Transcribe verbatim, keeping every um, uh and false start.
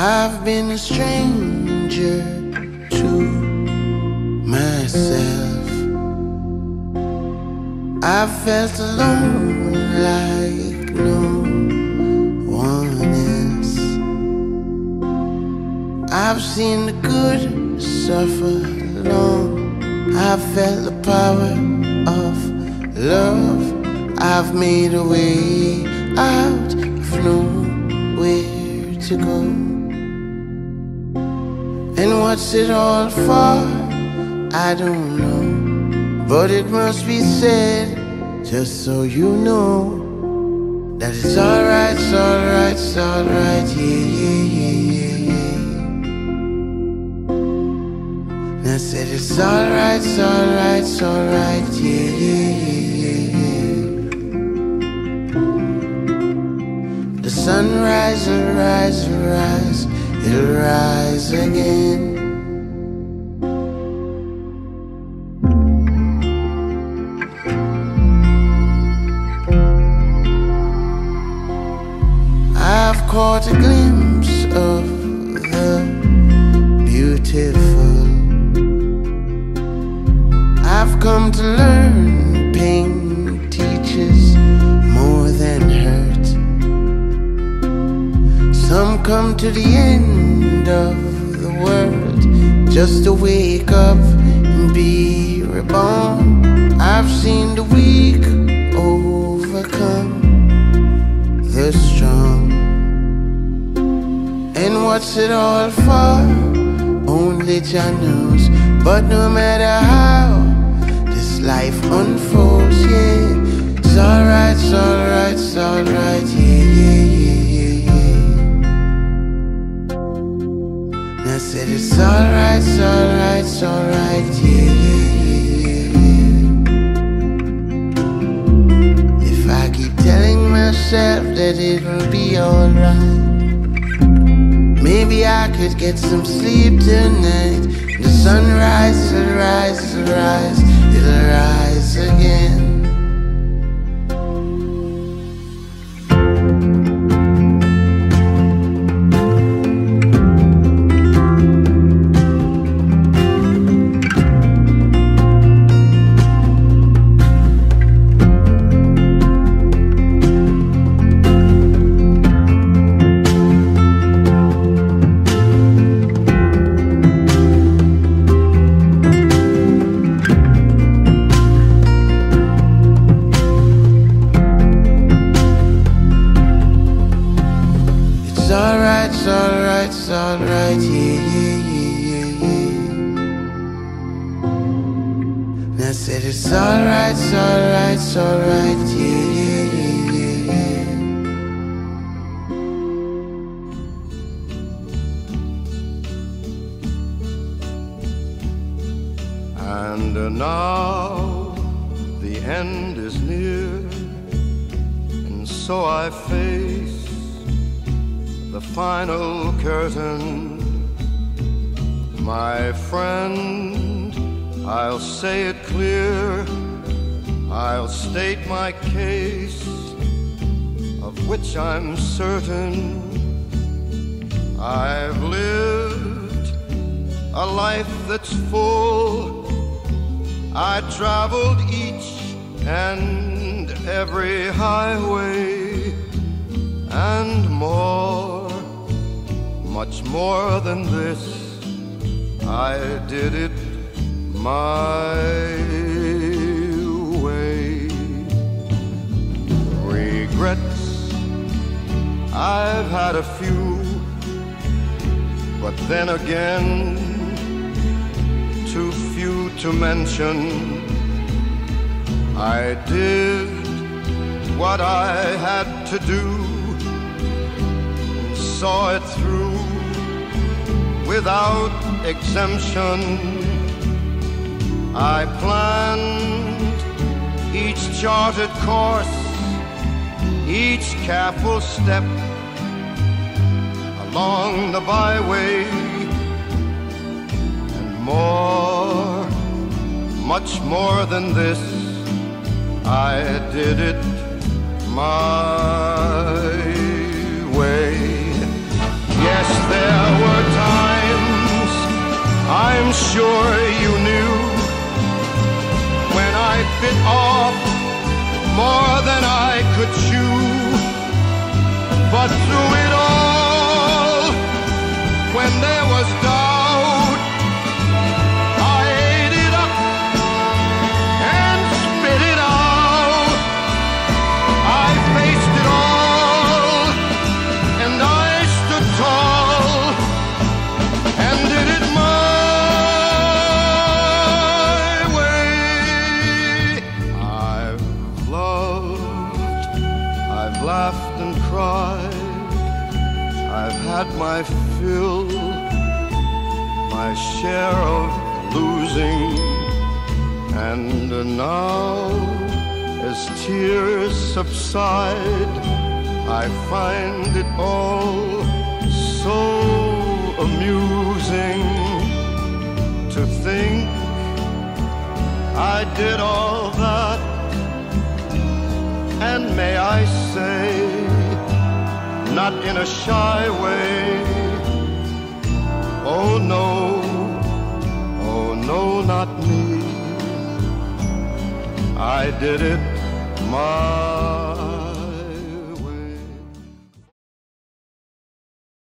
I've been a stranger to myself. I've felt alone like no one else. I've seen the good suffer alone. I've felt the power of love. I've made a way out of nowhere to go. And what's it all for? I don't know, but it must be said, just so you know, that it's alright, it's alright, it's alright, yeah, yeah, yeah, yeah, yeah. I said it's alright, it's alright, it's alright, yeah, yeah, yeah, yeah. The sunrise will rise, will rise, it'll rise again. I've caught a glimpse of the beautiful. I've come to learn pain teaches more than hurt. Some come to the end of the world just to wake up and be reborn. I've seen the weak overcome the strong. And what's it all for? Only Jah knows. But no matter how this life unfolds, yeah, it's alright, it's alright, it's alright, yeah, yeah, yeah, yeah, yeah. And I said it's alright, it's alright, it's alright, yeah, yeah, yeah, yeah. If I keep telling myself that it will be alright, maybe I could get some sleep tonight. The sunrise will rise, it'll rise, it'll rise again. It's alright, it's alright, it's alright, yeah, yeah, yeah, yeah, yeah. And I said it's alright, it's alright, it's alright, yeah, yeah, yeah, yeah, yeah. And now the end is near, and so I face the final curtain. My friend, I'll say it clear, I'll state my case, of which I'm certain. I've lived a life that's full. I traveled each and every highway and more, much more than this. I did it my way. Regrets, I've had a few, but then again, too few to mention. I did what I had to do, saw it through without exemption. I planned each charted course, each careful step along the byway, and more, much more than this, I did it my way. Yes, there there was doubt, I ate it up and spit it out. I faced it all, and I stood tall, and did it my way. I've loved, I've laughed and cried, I've had my fill, my share of losing, and now as tears subside, I find it all so amusing to think I did all that, and may I say, not in a shy way, oh no, oh no, not me. I did it my